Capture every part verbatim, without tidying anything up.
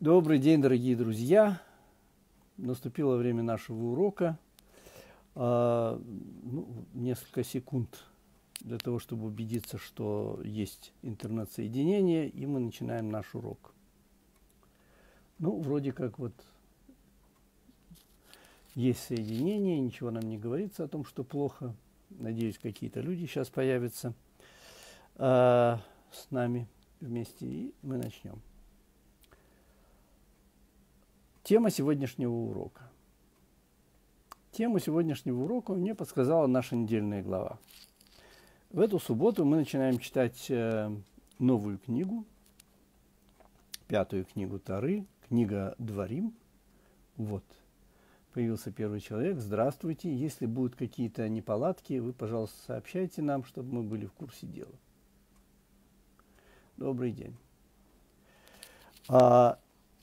Добрый день, дорогие друзья! Наступило время нашего урока. А, ну, несколько секунд для того, чтобы убедиться, что есть интернет-соединение, и мы начинаем наш урок. Ну, вроде как вот есть соединение, ничего нам не говорится о том, что плохо. Надеюсь, какие-то люди сейчас появятся а, с нами вместе, и мы начнем. Тема сегодняшнего урока. Тему сегодняшнего урока мне подсказала наша недельная глава. В эту субботу мы начинаем читать э, новую книгу, пятую книгу Торы, книга Дворим. Вот, появился первый человек. Здравствуйте. Если будут какие-то неполадки, вы, пожалуйста, сообщайте нам, чтобы мы были в курсе дела. Добрый день. А,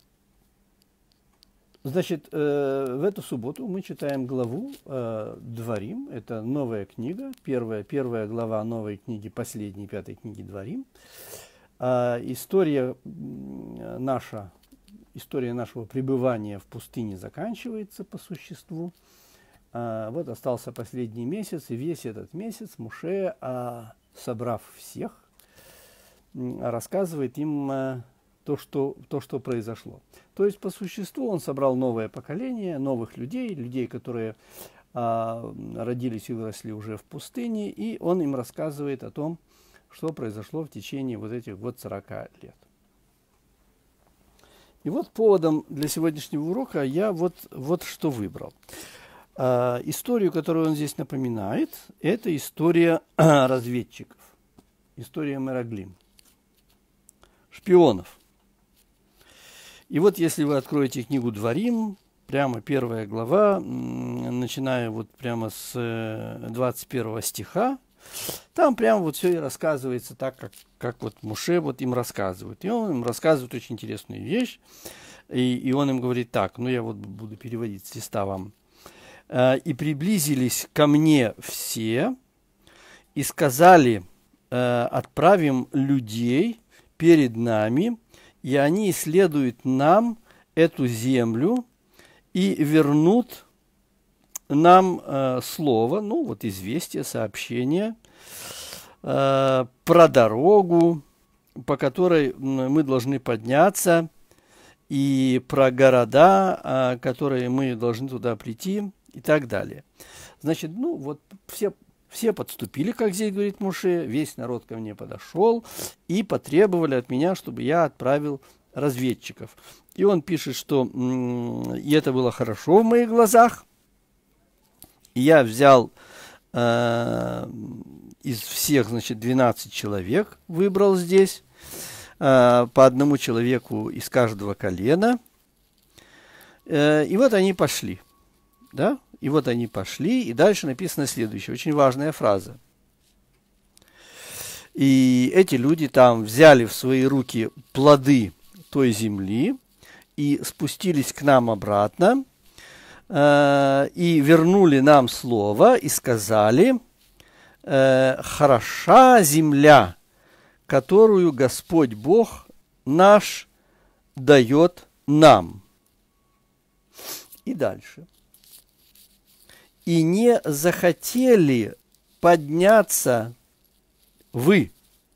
Значит, э, в эту субботу мы читаем главу э, Дворим. Это новая книга, первая, первая глава новой книги, последней, пятой книги Дворим. Э, история наша, история нашего пребывания в пустыне заканчивается по существу. Э, вот остался последний месяц, и весь этот месяц Моше, э, собрав всех, рассказывает им э, то, что, то, что произошло. То есть, по существу, он собрал новое поколение, новых людей, людей, которые а, родились и выросли уже в пустыне, и он им рассказывает о том, что произошло в течение вот этих вот сорока лет. И вот поводом для сегодняшнего урока я вот, вот что выбрал. А, историю, которую он здесь напоминает, это история разведчиков, история Мераглим, шпионов. И вот если вы откроете книгу Дворим, прямо первая глава, начиная вот прямо с двадцать первого стиха, там прямо вот все и рассказывается так, как, как вот Моше вот им рассказывает. И он им рассказывает очень интересную вещь, и, и он им говорит так, ну я вот буду переводить с листа вам. «И приблизились ко мне все, и сказали, отправим людей перед нами, и они исследуют нам эту землю и вернут нам э, слово, ну вот известие, сообщение э, про дорогу, по которой мы должны подняться, и про города, э, которые мы должны туда прийти, и так далее. Значит, ну вот все... Все подступили, как здесь говорит Моше, весь народ ко мне подошел и потребовали от меня, чтобы я отправил разведчиков. И он пишет, что и это было хорошо в моих глазах. И я взял э, из всех, значит, двенадцать человек, выбрал здесь, э, по одному человеку из каждого колена. Э, и вот они пошли, да? И вот они пошли, и дальше написано следующее, очень важная фраза. И эти люди там взяли в свои руки плоды той земли и спустились к нам обратно, э, и вернули нам слово, и сказали, э, хороша земля, которую Господь Бог наш дает нам. И дальше. И не захотели подняться вы,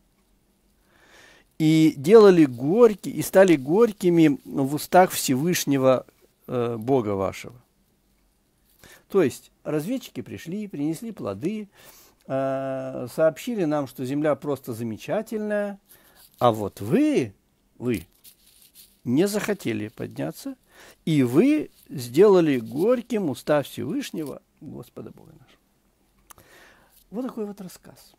и делали горькие, и стали горькими в устах Всевышнего э, Бога вашего. То есть разведчики пришли, принесли плоды, э, сообщили нам, что земля просто замечательная, а вот вы, вы не захотели подняться, и вы сделали горьким уста Всевышнего Господа Бога нашего. Вот такой вот рассказ.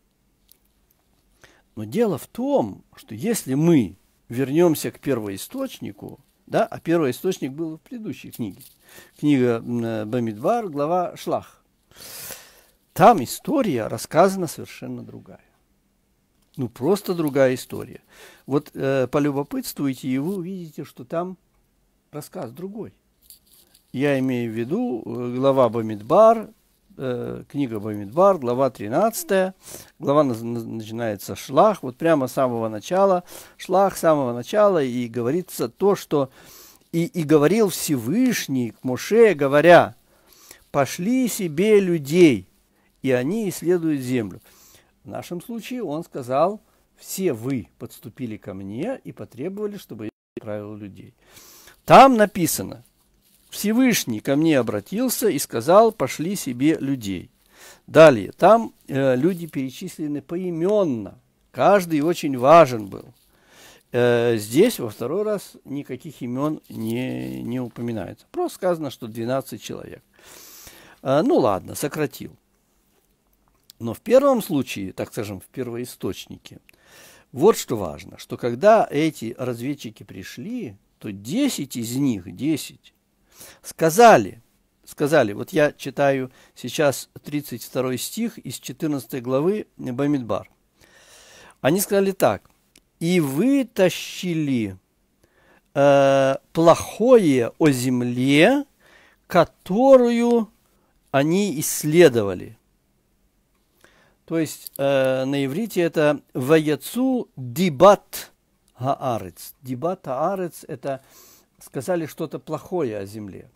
Но дело в том, что если мы вернемся к первоисточнику, да, а первоисточник был в предыдущей книге, книга Бамидбар, глава Шлах, там история рассказана совершенно другая. Ну, просто другая история. Вот э, полюбопытствуйте, и вы увидите, что там рассказ другой. Я имею в виду глава Бамидбар, э, книга Бамидбар, глава тринадцатая, глава на, на, начинается Шлах, вот прямо с самого начала, Шлах с самого начала, и говорится то, что и, и говорил Всевышний к Моше, говоря: пошли себе людей, и они исследуют землю. В нашем случае он сказал: все вы подступили ко мне и потребовали, чтобы я отправил людей. Там написано: Всевышний ко мне обратился и сказал: пошли себе людей. Далее, там э, люди перечислены поименно, каждый очень важен был. Э, здесь во второй раз никаких имен не, не упоминается. Просто сказано, что двенадцать человек. Э, ну ладно, сократил. Но в первом случае, так скажем, в первоисточнике, вот что важно, что когда эти разведчики пришли, то десять из них, десять, сказали, сказали, вот я читаю сейчас тридцать второй стих из четырнадцатой главы Бамидбар. Они сказали так: и вытащили э, плохое о земле, которую они исследовали. То есть э, на иврите это «ваяцу дибат хаарец». Дибат хаарец – это сказали что-то плохое о земле.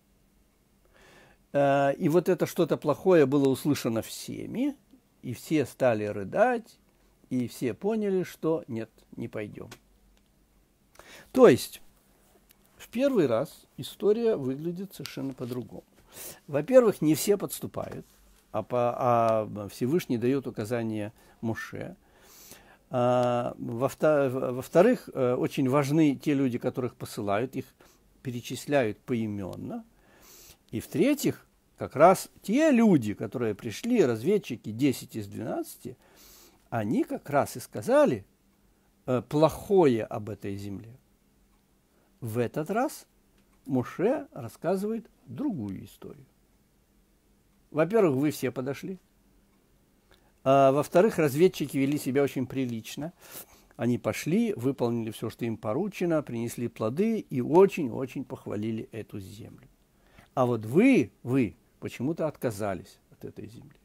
Э, и вот это что-то плохое было услышано всеми, и все стали рыдать, и все поняли, что нет, не пойдем. То есть в первый раз история выглядит совершенно по-другому. Во-первых, не все подступают. А, по, а Всевышний дает указания Моше. А, во-вторых, очень важны те люди, которых посылают, их перечисляют поименно. И в-третьих, как раз те люди, которые пришли, разведчики десять из двенадцати, они как раз и сказали плохое об этой земле. В этот раз Моше рассказывает другую историю. Во-первых, вы все подошли. А, во-вторых, разведчики вели себя очень прилично. Они пошли, выполнили все, что им поручено, принесли плоды и очень-очень похвалили эту землю. А вот вы, вы почему-то отказались от этой земли.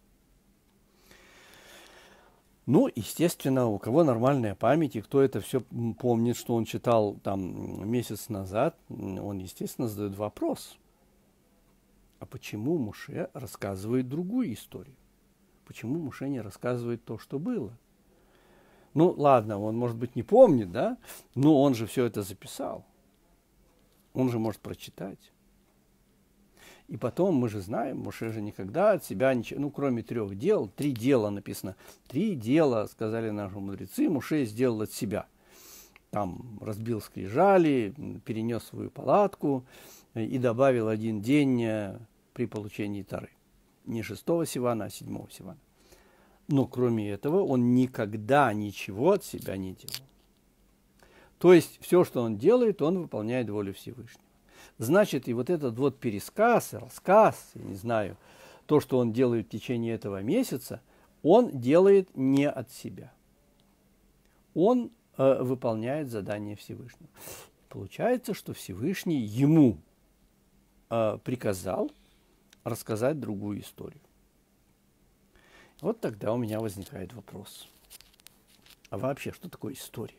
Ну, естественно, у кого нормальная память, и кто это все помнит, что он читал там месяц назад, он, естественно, задает вопрос. А почему Моше рассказывает другую историю? Почему Моше не рассказывает то, что было? Ну, ладно, он, может быть, не помнит, да? Но он же все это записал. Он же может прочитать. И потом, мы же знаем, Моше же никогда от себя ничего, ну, кроме трех дел, три дела написано. Три дела, сказали наши мудрецы, Моше сделал от себя. Там разбил скрижали, перенес свою палатку и добавил один день при получении Торы. Не шестого Сивана, а седьмого Сивана. Но кроме этого он никогда ничего от себя не делал. То есть все, что он делает, он выполняет волю Всевышнего. Значит, и вот этот вот пересказ, рассказ, я не знаю, то, что он делает в течение этого месяца, он делает не от себя. Он э, выполняет задание Всевышнего. Получается, что Всевышний ему э, приказал рассказать другую историю. Вот тогда у меня возникает вопрос. А вообще, что такое история?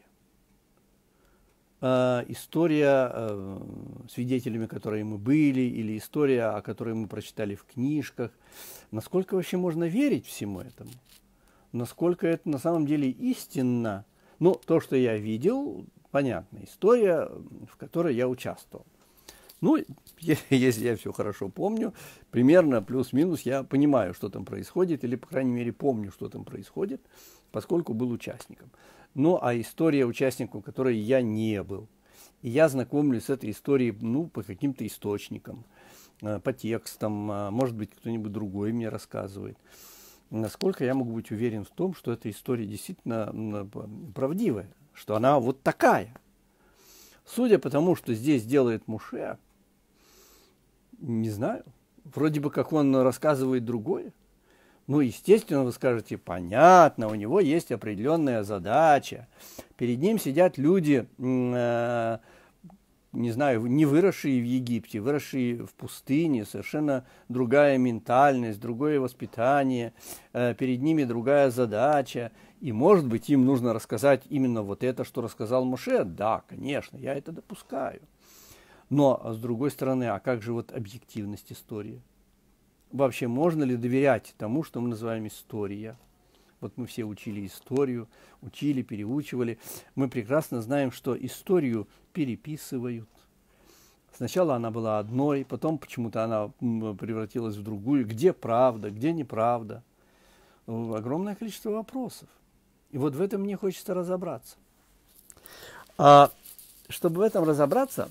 Э, история, э, свидетелями которой мы были, или история, о которой мы прочитали в книжках. Насколько вообще можно верить всему этому? Насколько это на самом деле истинно? Ну, то, что я видел, понятно, история, в которой я участвовал. Ну, если я все хорошо помню, примерно плюс-минус я понимаю, что там происходит, или, по крайней мере, помню, что там происходит, поскольку был участником. Ну, а история участником, которой я не был. И я знакомлюсь с этой историей, ну, по каким-то источникам, по текстам, может быть, кто-нибудь другой мне рассказывает. Насколько я могу быть уверен в том, что эта история действительно правдивая, что она вот такая. Судя по тому, что здесь делает Моше, не знаю, вроде бы как он рассказывает другое. Ну, естественно, вы скажете, понятно, у него есть определенная задача. Перед ним сидят люди, не знаю, не выросшие в Египте, выросшие в пустыне, совершенно другая ментальность, другое воспитание, э, перед ними другая задача. И, может быть, им нужно рассказать именно вот это, что рассказал Моше. Да, конечно, я это допускаю. Но, с другой стороны, а как же вот объективность истории? Вообще, можно ли доверять тому, что мы называем история? Вот мы все учили историю, учили, переучивали. Мы прекрасно знаем, что историю переписывают. Сначала она была одной, потом почему-то она превратилась в другую. Где правда, где неправда? Огромное количество вопросов. И вот в этом мне хочется разобраться. А чтобы в этом разобраться,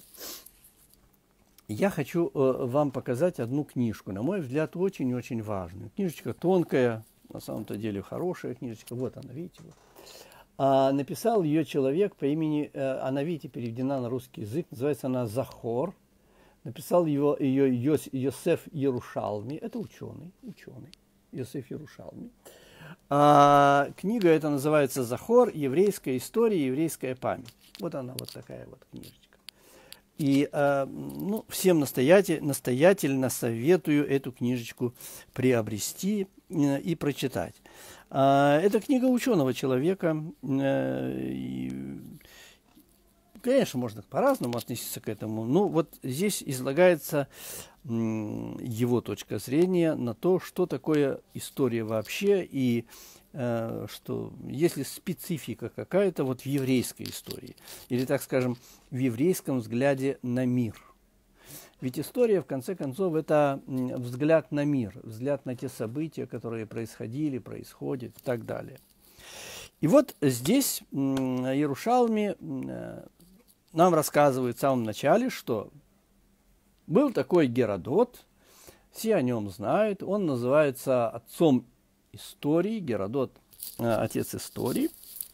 я хочу э, вам показать одну книжку, на мой взгляд, очень-очень важную. Книжечка тонкая, на самом-то деле хорошая книжечка. Вот она, видите. Вот. А, написал ее человек по имени, э, она, видите, переведена на русский язык, называется она Захор. Написал его, ее Йос, Йосеф Ярушалми, это ученый, ученый, Йосеф Ярушалми. А, книга эта называется «Захор. Еврейская история, еврейская память». Вот она, вот такая вот книжечка. И э, ну, всем настоятель, настоятельно советую эту книжечку приобрести э, и прочитать. Э, это книга ученого человека. Э, и, конечно, можно по-разному относиться к этому. Но вот здесь излагается э, его точка зрения на то, что такое история вообще и что есть ли специфика какая-то вот в еврейской истории, или, так скажем, в еврейском взгляде на мир. Ведь история, в конце концов, это взгляд на мир, взгляд на те события, которые происходили, происходят и так далее. И вот здесь Ярушалми нам рассказывает в самом начале, что был такой Геродот, все о нем знают, он называется отцом истории, Геродот, э, отец истории.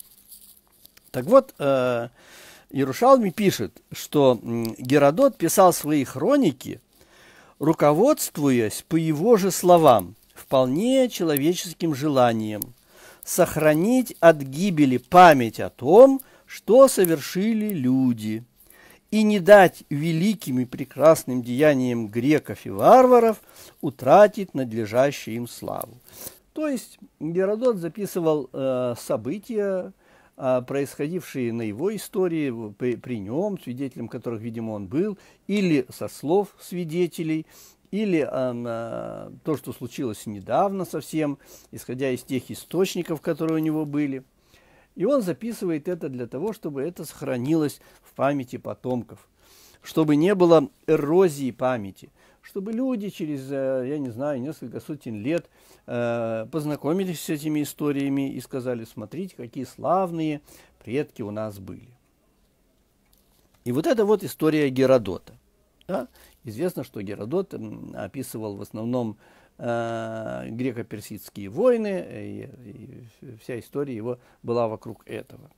Так вот, э, Ярушалми пишет, что Геродот писал свои хроники, руководствуясь по его же словам, вполне человеческим желанием сохранить от гибели память о том, что совершили люди, и не дать великим и прекрасным деяниям греков и варваров утратить надлежащую им славу. То есть Геродот записывал э, события, э, происходившие на его истории, при, при нем, свидетелем которых, видимо, он был, или со слов свидетелей, или э, э, то, что случилось недавно совсем, исходя из тех источников, которые у него были. И он записывает это для того, чтобы это сохранилось в памяти потомков, чтобы не было эрозии памяти, чтобы люди через, я не знаю, несколько сотен лет познакомились с этими историями и сказали: смотрите, какие славные предки у нас были. И вот это вот история Геродота. Да? Известно, что Геродот описывал в основном э, греко-персидские войны, и, и вся история его была вокруг этого.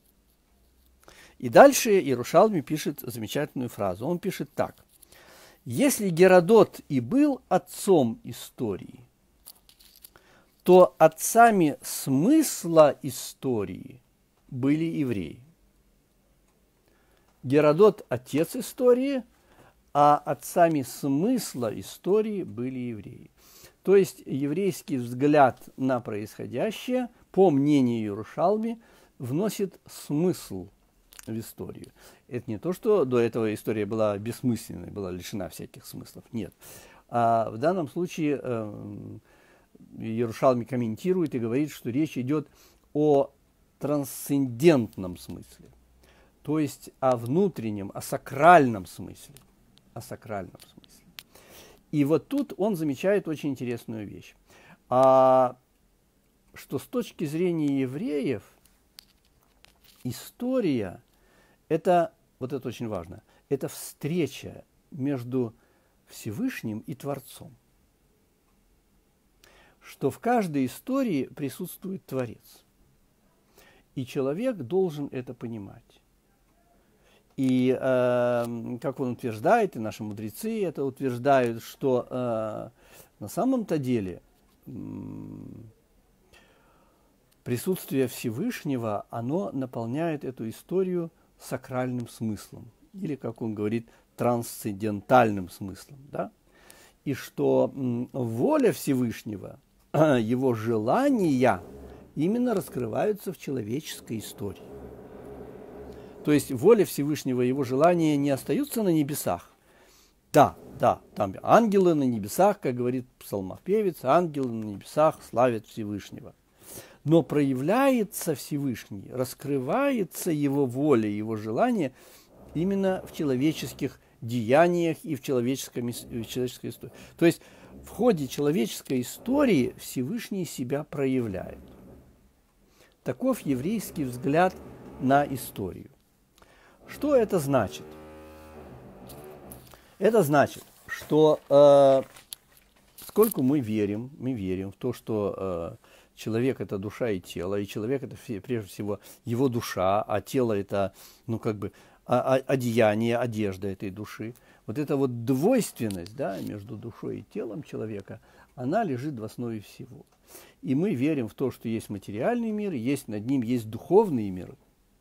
И дальше Ярушалми пишет замечательную фразу. Он пишет так. Если Геродот и был отцом истории, то отцами смысла истории были евреи. Геродот – отец истории, а отцами смысла истории были евреи. То есть еврейский взгляд на происходящее, по мнению Ярушалми, вносит смысл в историю. Это не то, что до этого история была бессмысленной, была лишена всяких смыслов. Нет. А в данном случае э, Ярушалми комментирует и говорит, что речь идет о трансцендентном смысле. То есть о внутреннем, о сакральном смысле. О сакральном смысле. И вот тут он замечает очень интересную вещь. А, что с точки зрения евреев история – это, вот это очень важно, это встреча между Всевышним и Творцом. Что в каждой истории присутствует Творец. И человек должен это понимать. И, э, как он утверждает, и наши мудрецы это утверждают, что э, на самом-то деле э, присутствие Всевышнего, оно наполняет эту историю сакральным смыслом. или, как он говорит, трансцендентальным смыслом, да? И что воля Всевышнего, его желания именно раскрываются в человеческой истории. То есть воля Всевышнего, его желания не остаются на небесах. Да, да, там ангелы на небесах, как говорит псалмопевец, ангелы на небесах славят Всевышнего. Но проявляется Всевышний, раскрывается его воля, его желание именно в человеческих деяниях и в, человеческом, в человеческой истории. То есть в ходе человеческой истории Всевышний себя проявляет. Таков еврейский взгляд на историю. Что это значит? Это значит, что э, поскольку мы верим, мы верим в то, что э, человек – это душа и тело, и человек – это прежде всего его душа, а тело – это, ну, как бы, одеяние, одежда этой души. Вот эта вот двойственность, да, между душой и телом человека, она лежит в основе всего. И мы верим в то, что есть материальный мир, есть над ним есть духовный мир.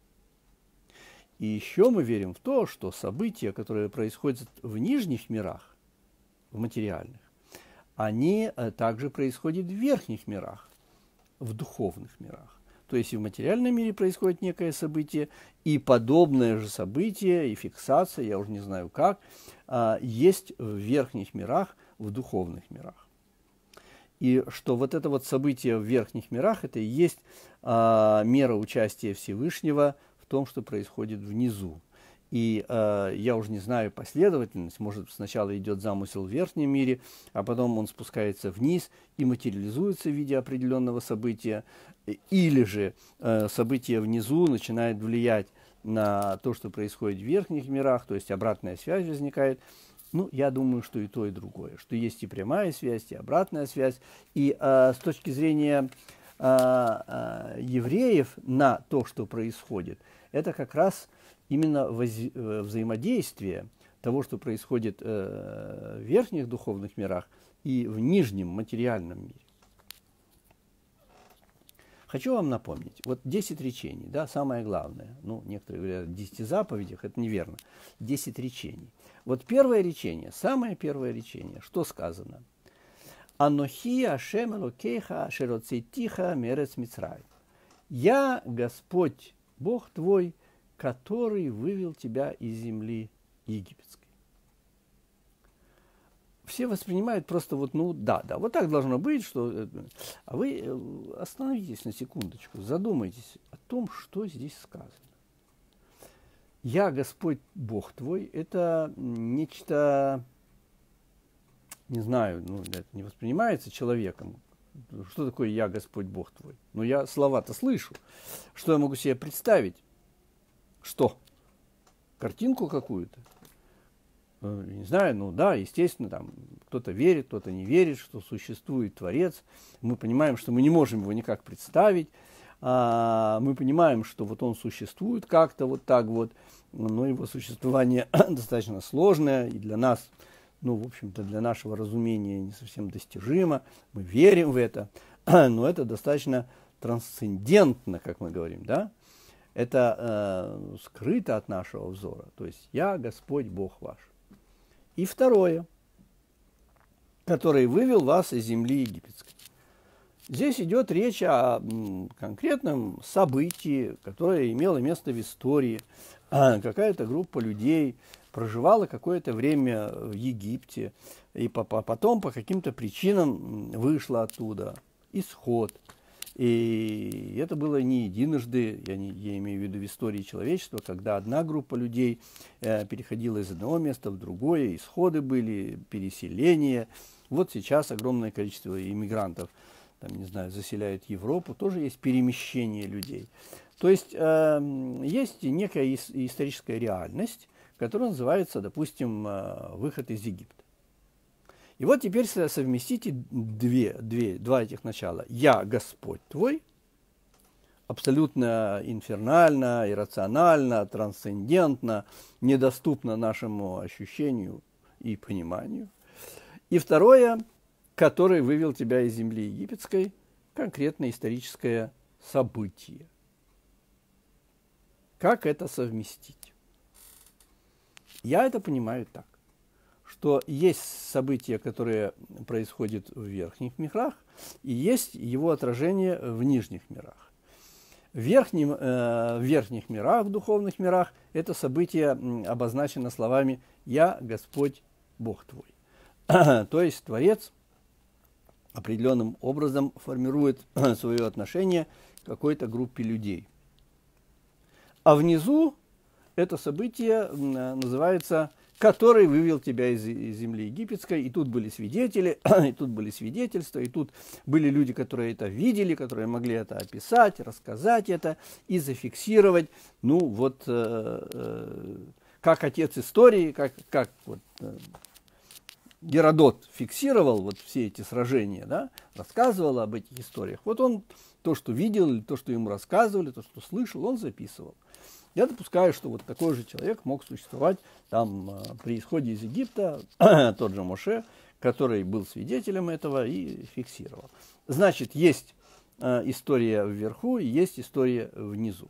И еще мы верим в то, что события, которые происходят в нижних мирах, в материальных, они также происходят в верхних мирах, в духовных мирах. То есть и в материальном мире происходит некое событие, и подобное же событие, и фиксация, я уже не знаю как, есть в верхних мирах, в духовных мирах. И что вот это вот событие в верхних мирах, это и есть мера участия Всевышнего в том, что происходит внизу. И э, я уже не знаю последовательность, может, сначала идет замысел в верхнем мире, а потом он спускается вниз и материализуется в виде определенного события, или же э, событие внизу начинает влиять на то, что происходит в верхних мирах, то есть обратная связь возникает. Ну, я думаю, что и то, и другое, что есть и прямая связь, и обратная связь. И э, с точки зрения э, э, евреев на то, что происходит, это как раз именно воз... взаимодействие того, что происходит э, в верхних духовных мирах и в нижнем материальном мире. Хочу вам напомнить, вот десять речений, да, самое главное, ну, некоторые говорят о десяти заповедях, это неверно, десять речений. Вот первое речение, самое первое речение, что сказано? «Анохи Ашем Элокейха ашер хоцейтиха мерец Мицраим». «Я Господь, Бог твой, который вывел тебя из земли египетской». Все воспринимают просто вот, ну, да, да, вот так должно быть, что... А вы остановитесь на секундочку, задумайтесь о том, что здесь сказано. «Я, Господь, Бог твой» – это нечто, не знаю, ну, это не воспринимается человеком. Что такое «Я, Господь, Бог твой»? Ну, я слова-то слышу. Что я могу себе представить? Что? Картинку какую-то? Не знаю, ну да, естественно, там кто-то верит, кто-то не верит, что существует Творец. Мы понимаем, что мы не можем его никак представить. А, мы понимаем, что вот он существует как-то вот так вот, но его существование достаточно сложное и для нас, ну, в общем-то, для нашего разумения не совсем достижимо. Мы верим в это, но это достаточно трансцендентно, как мы говорим, да? Это э, скрыто от нашего взора. То есть «Я, Господь, Бог ваш». И второе, который вывел вас из земли египетской. Здесь идет речь о конкретном событии, которое имело место в истории. Какая-то группа людей проживала какое-то время в Египте, и потом по каким-то причинам вышла оттуда. Исход. И это было не единожды, я, не, я имею в виду в истории человечества, когда одна группа людей э, переходила из одного места в другое, исходы были, переселения. Вот сейчас огромное количество иммигрантов, там, не знаю, заселяют Европу, тоже есть перемещение людей. То есть э, есть некая ис- историческая реальность, которая называется, допустим, э, выход из Египта. И вот теперь совместите две, две, два этих начала. «Я Господь твой», абсолютно инфернально, иррационально, трансцендентно, недоступно нашему ощущению и пониманию. И второе, который вывел тебя из земли египетской, конкретно историческое событие. Как это совместить? Я это понимаю так, что есть события, которые происходят в верхних мирах, и есть его отражение в нижних мирах. В, верхнем, э, в верхних мирах, в духовных мирах, это событие обозначено словами «Я Господь Бог твой». То есть Творец определенным образом формирует свое отношение к какой-то группе людей. А внизу это событие называется «который вывел тебя из, из земли египетской». И тут были свидетели, и тут были свидетельства, и тут были люди, которые это видели, которые могли это описать, рассказать это и зафиксировать. Ну вот э, э, как отец истории, как, как вот, э, Геродот фиксировал вот все эти сражения, да, рассказывал об этих историях. Вот он то, что видел, или то, что ему рассказывали, то, что слышал, он записывал. Я допускаю, что вот такой же человек мог существовать там при исходе из Египта, тот же Моше, который был свидетелем этого и фиксировал. Значит, есть э, история вверху и есть история внизу.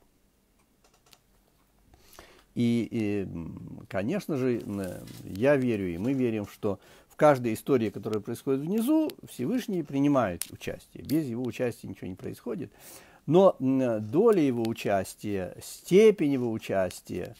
И, и, конечно же, я верю, и мы верим, что в каждой истории, которая происходит внизу, Всевышний принимает участие. Без его участия ничего не происходит. Но доля его участия, степень его участия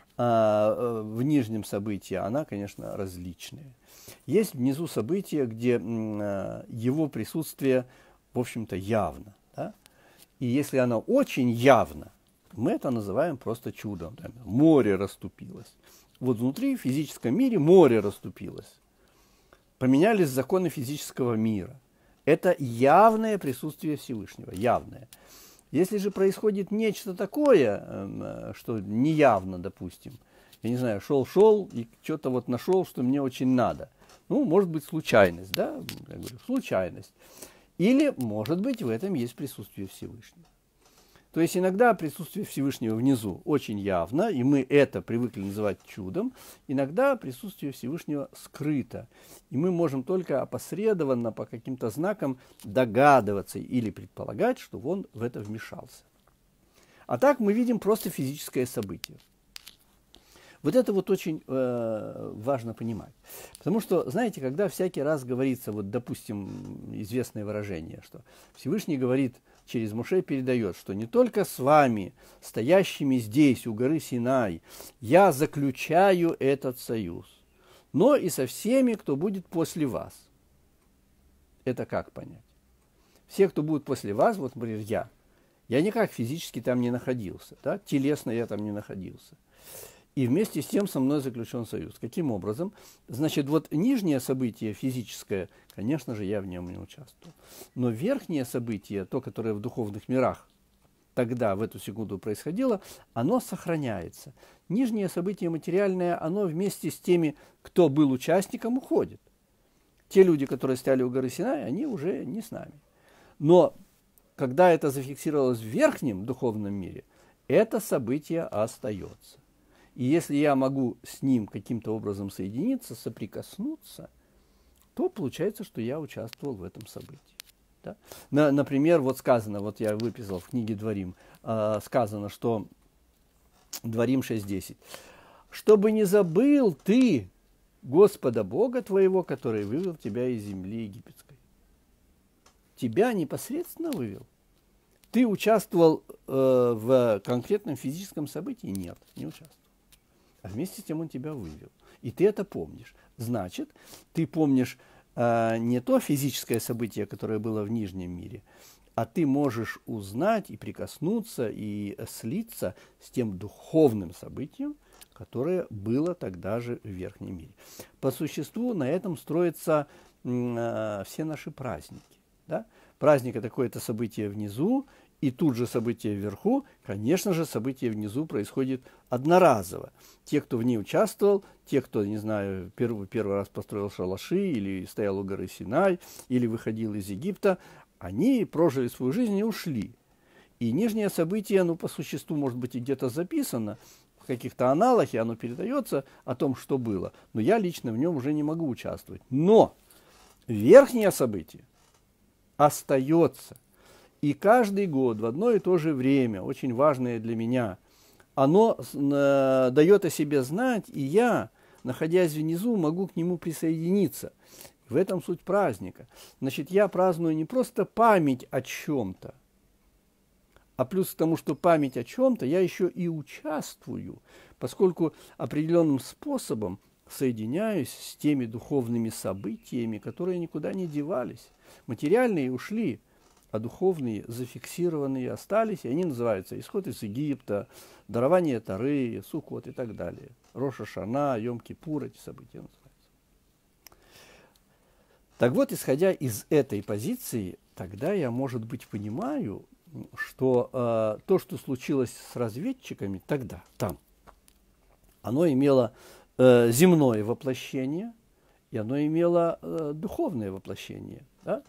э, в нижнем событии, она, конечно, различная. Есть внизу события, где э, его присутствие, в общем-то, явно. Да? И если оно очень явно, мы это называем просто чудом. Да? Море расступилось. Вот внутри, в физическом мире, море расступилось. Поменялись законы физического мира. Это явное присутствие Всевышнего, явное. Если же происходит нечто такое, что неявно, допустим, я не знаю, шел-шел и что-то вот нашел, что мне очень надо. Ну, может быть, случайность, да, я говорю, случайность. Или, может быть, в этом есть присутствие Всевышнего. То есть иногда присутствие Всевышнего внизу очень явно, и мы это привыкли называть чудом. Иногда присутствие Всевышнего скрыто, и мы можем только опосредованно по каким-то знакам догадываться или предполагать, что он в это вмешался. А так мы видим просто физическое событие. Вот это вот очень э, важно понимать. Потому что, знаете, когда всякий раз говорится, вот, допустим, известное выражение, что Всевышний говорит, через Моше передает, что не только с вами, стоящими здесь, у горы Синай, я заключаю этот союз, но и со всеми, кто будет после вас. Это как понять? Все, кто будет после вас, вот, например, я, я никак физически там не находился, да? Телесно я там не находился. И вместе с тем со мной заключен союз. Каким образом? Значит, вот нижнее событие физическое, конечно же, я в нем не участвовал. Но верхнее событие, то, которое в духовных мирах тогда, в эту секунду происходило, оно сохраняется. Нижнее событие материальное, оно вместе с теми, кто был участником, уходит. Те люди, которые стояли у горы Синай, они уже не с нами. Но когда это зафиксировалось в верхнем духовном мире, это событие остается. И если я могу с ним каким-то образом соединиться, соприкоснуться, то получается, что я участвовал в этом событии. Да? На, например, вот сказано, вот я выписал в книге Дворим, э, сказано, что Дворим шесть десять. «Чтобы не забыл ты Господа Бога твоего, который вывел тебя из земли египетской». Тебя непосредственно вывел. Ты участвовал э, в конкретном физическом событии? Нет, не участвовал. А вместе с тем он тебя вывел. И ты это помнишь. Значит, ты помнишь э, не то физическое событие, которое было в нижнем мире, а ты можешь узнать и прикоснуться, и слиться с тем духовным событием, которое было тогда же в верхнем мире. По существу на этом строятся э, все наши праздники. Да? Праздник – это какое-то событие внизу, и тут же событие вверху, конечно же, событие внизу происходит одноразово. Те, кто в ней участвовал, те, кто, не знаю, первый, первый раз построил шалаши, или стоял у горы Синай, или выходил из Египта, они прожили свою жизнь и ушли. И нижнее событие, ну, по существу, может быть, и где-то записано, в каких-то аналах, и оно передается о том, что было. Но я лично в нем уже не могу участвовать. Но верхнее событие остается. И каждый год в одно и то же время, очень важное для меня, оно э, дает о себе знать, и я, находясь внизу, могу к нему присоединиться. В этом суть праздника. Значит, я праздную не просто память о чем-то, а плюс к тому, что память о чем-то, я еще и участвую, поскольку определенным способом соединяюсь с теми духовными событиями, которые никуда не девались. Материальные ушли, а духовные, зафиксированные остались, и они называются исход из Египта, дарование Торы, Суккот и так далее. Рош ха-Шана, Йом-Кипур, эти события называются. Так вот, исходя из этой позиции, тогда я, может быть, понимаю, что э, то, что случилось с разведчиками тогда, там, оно имело э, земное воплощение, и оно имело э, духовное воплощение. Да?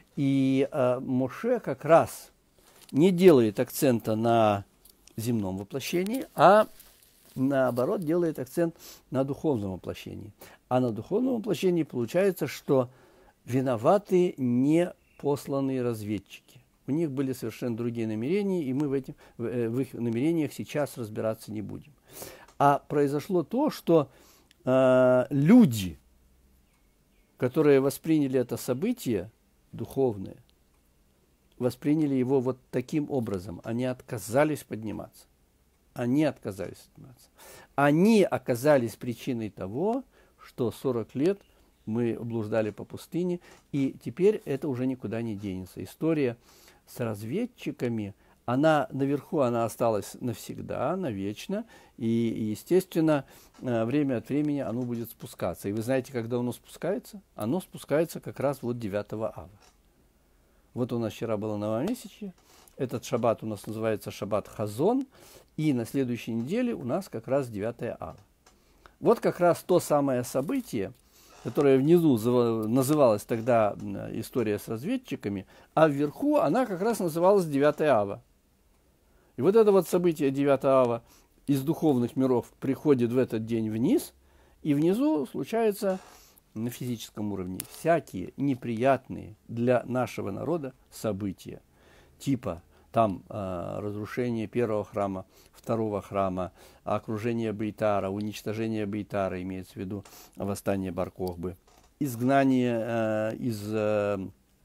И э, Моше как раз не делает акцента на земном воплощении, а наоборот делает акцент на духовном воплощении. А на духовном воплощении получается, что виноваты не посланные разведчики. У них были совершенно другие намерения, и мы в, этим, в их намерениях сейчас разбираться не будем. А произошло то, что э, люди, которые восприняли это событие духовное, восприняли его вот таким образом. Они отказались подниматься. Они отказались подниматься. Они оказались причиной того, что сорок лет мы блуждали по пустыне, и теперь это уже никуда не денется. История с разведчиками, она наверху, она осталась навсегда, навечно, и, естественно, время от времени оно будет спускаться. И вы знаете, когда оно спускается? Оно спускается как раз вот девятого ава. Вот у нас вчера было новомесячье, этот шаббат у нас называется шаббат Хазон, и на следующей неделе у нас как раз девятое ава. Вот как раз то самое событие, которая внизу называлась тогда история с разведчиками, а вверху она как раз называлась девятое ава. И вот это вот событие девятого ава из духовных миров приходит в этот день вниз, и внизу случаются на физическом уровне всякие неприятные для нашего народа события, типа там э, разрушение первого храма, второго храма, окружение Бейтара, уничтожение Бейтара, имеется в виду восстание Бар-Кохбы, изгнание э, из э,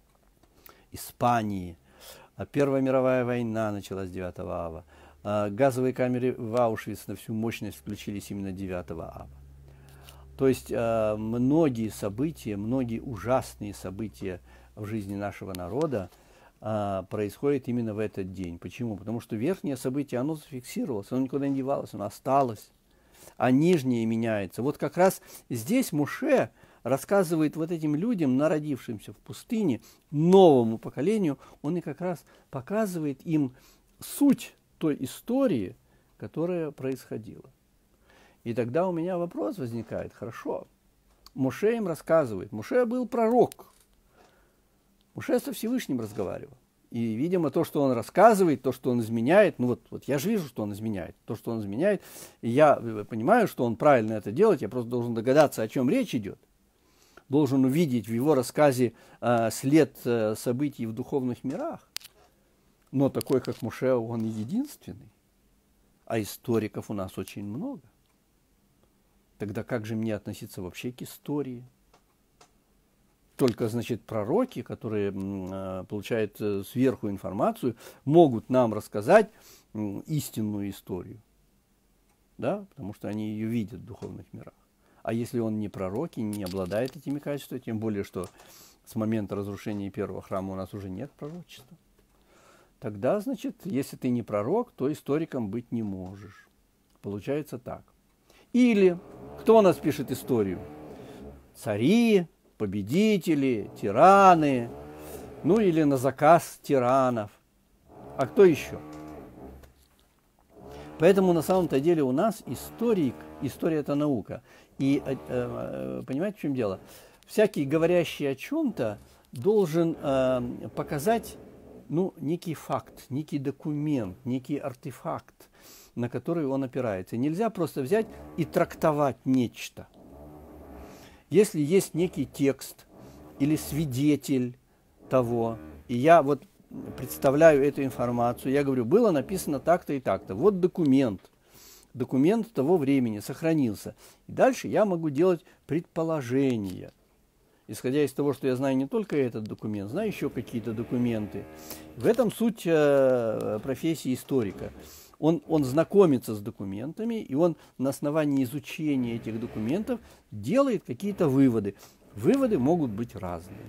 Испании, Первая мировая война началась девятого ава, э, газовые камеры в Аушвиц на всю мощность включились именно девятого ава. То есть э, многие события, многие ужасные события в жизни нашего народа происходит именно в этот день. Почему? Потому что верхнее событие, оно зафиксировалось, оно никуда не девалось, оно осталось, а нижнее меняется. Вот как раз здесь Моше рассказывает вот этим людям, народившимся в пустыне, новому поколению, он и как раз показывает им суть той истории, которая происходила. И тогда у меня вопрос возникает, хорошо, Моше им рассказывает, Моше был пророк, Моше со Всевышним разговаривал. И, видимо, то, что он рассказывает, то, что он изменяет, ну вот, вот я же вижу, что он изменяет, то, что он изменяет, и я понимаю, что он правильно это делает, я просто должен догадаться, о чем речь идет. Должен увидеть в его рассказе э, след э, событий в духовных мирах. Но такой, как Моше, он единственный. А историков у нас очень много. Тогда как же мне относиться вообще к истории? Только, значит, пророки, которые э, получают э, сверху информацию, могут нам рассказать э, истинную историю. Да? Потому что они ее видят в духовных мирах. А если он не пророк и не обладает этими качествами, тем более, что с момента разрушения первого храма у нас уже нет пророчества, тогда, значит, если ты не пророк, то историком быть не можешь. Получается так. Или кто у нас пишет историю? Цари, победители, тираны, ну или на заказ тиранов. А кто еще? Поэтому на самом-то деле у нас историк, история – это наука. И э, э, понимаете, в чем дело? Всякий, говорящий о чем-то, должен э, показать ну, некий факт, некий документ, некий артефакт, на который он опирается. Нельзя просто взять и трактовать нечто. Если есть некий текст или свидетель того, и я вот представляю эту информацию, я говорю, было написано так-то и так-то, вот документ, документ того времени сохранился. И дальше я могу делать предположения. Исходя из того, что я знаю не только этот документ, знаю еще какие-то документы. В этом суть э, профессии историка. Он, он знакомится с документами, и он на основании изучения этих документов делает какие-то выводы. Выводы могут быть разные.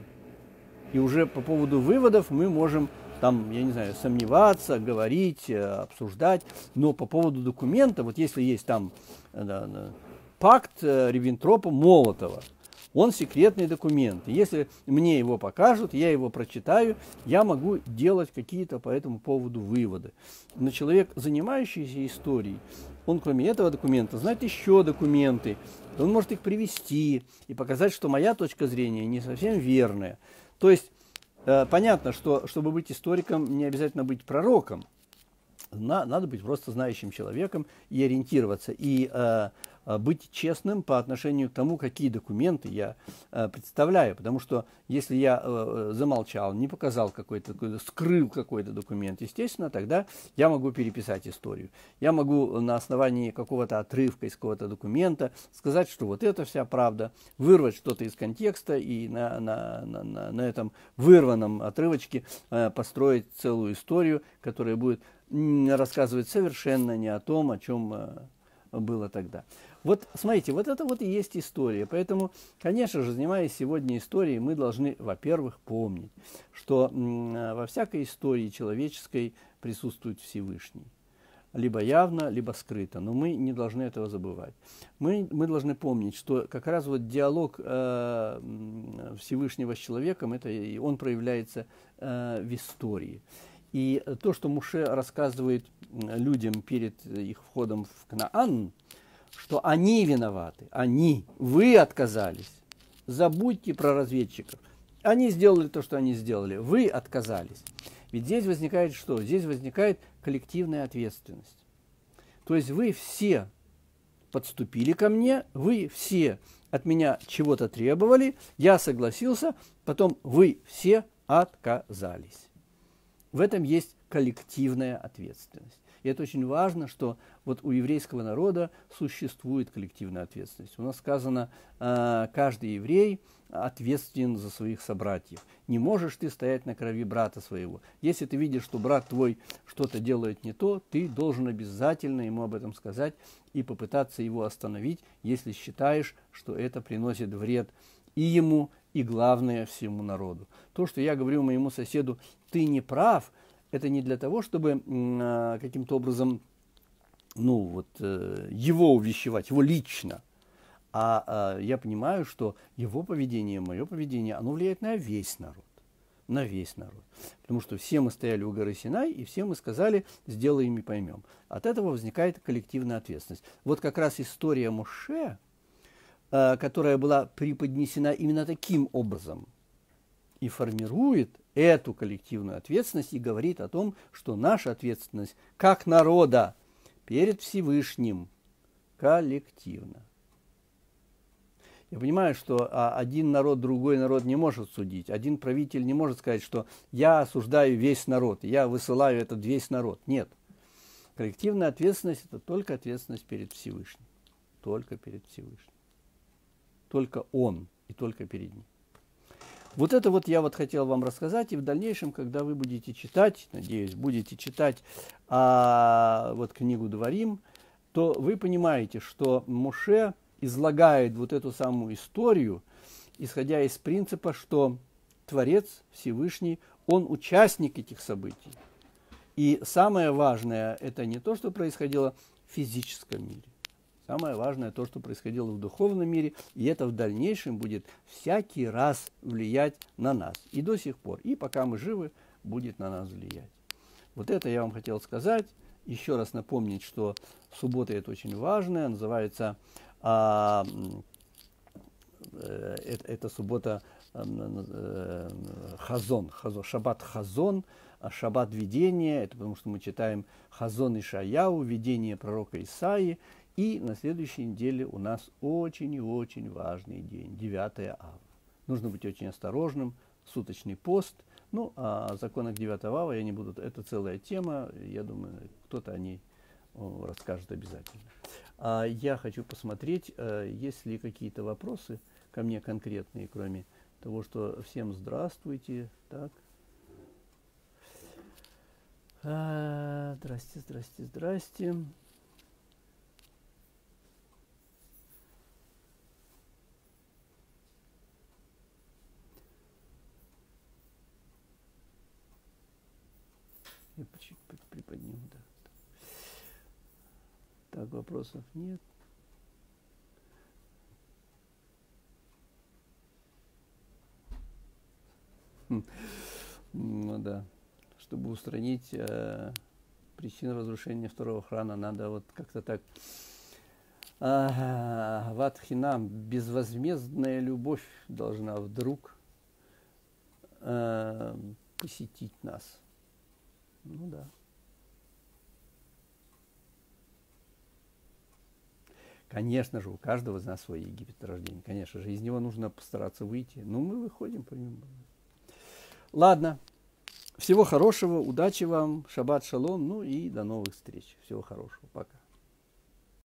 И уже по поводу выводов мы можем, там, я не знаю, сомневаться, говорить, обсуждать. Но по поводу документа, вот если есть там да, да, пакт Риббентропа-Молотова, он секретный документ. Если мне его покажут, я его прочитаю, я могу делать какие-то по этому поводу выводы. Но человек, занимающийся историей, он кроме этого документа знает еще документы. Он может их привести и показать, что моя точка зрения не совсем верная. То есть э, понятно, что чтобы быть историком, не обязательно быть пророком. На, надо быть просто знающим человеком и ориентироваться, и э, быть честным по отношению к тому, какие документы я э, представляю. Потому что если я э, замолчал, не показал какой-то, какой-то, скрыл какой-то документ, естественно, тогда я могу переписать историю. Я могу на основании какого-то отрывка из какого-то документа сказать, что вот это вся правда, вырвать что-то из контекста и на, на, на, на, на этом вырванном отрывочке э, построить целую историю, которая будет рассказывать совершенно не о том, о чем э, было тогда. Вот смотрите, вот это вот и есть история. Поэтому, конечно же, занимаясь сегодня историей, мы должны, во-первых, помнить, что м, во всякой истории человеческой присутствует Всевышний. Либо явно, либо скрыто. Но мы не должны этого забывать. Мы, мы должны помнить, что как раз вот диалог э, Всевышнего с человеком, это, он проявляется э, в истории. И то, что Моше рассказывает людям перед их входом в Кнаан, что они виноваты, они, вы отказались. Забудьте про разведчиков. Они сделали то, что они сделали, вы отказались. Ведь здесь возникает что? Здесь возникает коллективная ответственность. То есть вы все подступили ко мне, вы все от меня чего-то требовали, я согласился, потом вы все отказались. В этом есть коллективная ответственность. И это очень важно, что вот у еврейского народа существует коллективная ответственность. У нас сказано, каждый еврей ответственен за своих собратьев. Не можешь ты стоять на крови брата своего. Если ты видишь, что брат твой что-то делает не то, ты должен обязательно ему об этом сказать и попытаться его остановить, если считаешь, что это приносит вред и ему, и главное, всему народу. То, что я говорю моему соседу, ты не прав, это не для того, чтобы э, каким-то образом ну, вот, э, его увещевать, его лично. А э, я понимаю, что его поведение, мое поведение, оно влияет на весь народ. На весь народ. Потому что все мы стояли у горы Синай, и все мы сказали, сделаем и поймем. От этого возникает коллективная ответственность. Вот как раз история Моше, которая была преподнесена именно таким образом, и формирует эту коллективную ответственность и говорит о том, что наша ответственность как народа перед Всевышним коллективна. Я понимаю, что один народ другой народ не может судить, один правитель не может сказать, что я осуждаю весь народ, я высылаю этот весь народ. Нет. Коллективная ответственность – это только ответственность перед Всевышним. Только перед Всевышним. Только Он и только перед Ним. Вот это вот я вот хотел вам рассказать, и в дальнейшем, когда вы будете читать, надеюсь, будете читать а, вот книгу Дворим, то вы понимаете, что Моше излагает вот эту самую историю, исходя из принципа, что Творец Всевышний, Он участник этих событий. И самое важное, это не то, что происходило в физическом мире. Самое важное то, что происходило в духовном мире, и это в дальнейшем будет всякий раз влиять на нас. И до сих пор, и пока мы живы, будет на нас влиять. Вот это я вам хотел сказать. Еще раз напомнить, что суббота это очень важная, называется, а, э, это, это суббота э, Хазон, Хазон, Шаббат Хазон, Шаббат видения, это потому что мы читаем Хазон Ишаяу, видение пророка Исаии. И на следующей неделе у нас очень и очень важный день, девятое ава. Нужно быть очень осторожным, суточный пост. Ну, о законах девятого ава я не буду, это целая тема, я думаю, кто-то о ней расскажет обязательно. А я хочу посмотреть, есть ли какие-то вопросы ко мне конкретные, кроме того, что всем здравствуйте. Так. А, здрасте, здрасте, здрасте. Я чуть приподниму, да. Так, вопросов нет. Ну да. Чтобы устранить э, причину разрушения второго храма, надо вот как-то так. А, ватхинам, безвозмездная любовь должна вдруг э, посетить нас. Ну да. Конечно же, у каждого из нас свой Египет рождения. Конечно же, из него нужно постараться выйти. Но мы выходим по нему. Ладно. Всего хорошего, удачи вам, шаббат шалом, ну и до новых встреч. Всего хорошего. Пока.